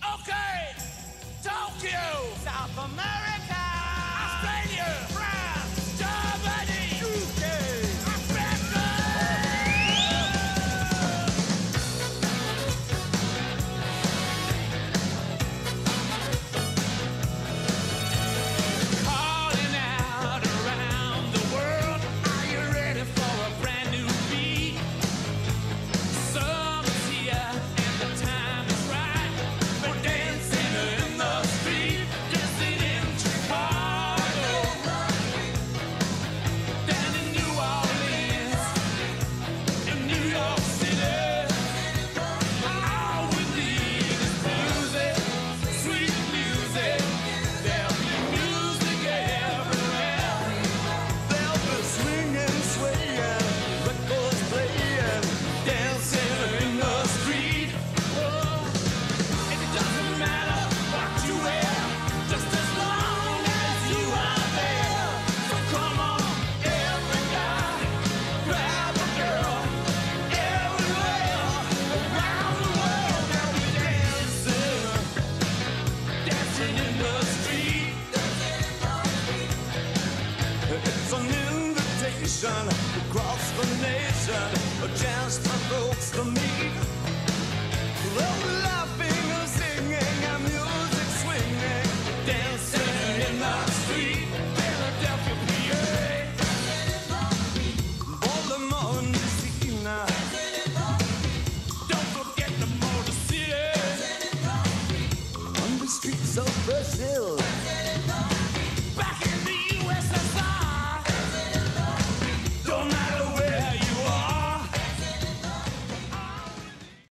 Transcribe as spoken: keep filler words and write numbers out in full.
Okay, Tokyo, South America, Australia, France, Germany, U K, Africa. Calling out around the world, are you ready for a brand new beat? Summer's here and the time is right. We're dancing in the street, dancing in Chicago, down in New Orleans, in New York City. All we need is music, sweet music. There'll be music everywhere. There'll be swinging, swaying, records playing, dancing in the street. Oh, it doesn't matter what you wear, just as long as you are there. So come on, every guy, grab a girl, everywhere around the world. Now we dancing, dancing in the street. It's an invitation across the nation, a chance for folks to meet. Oh,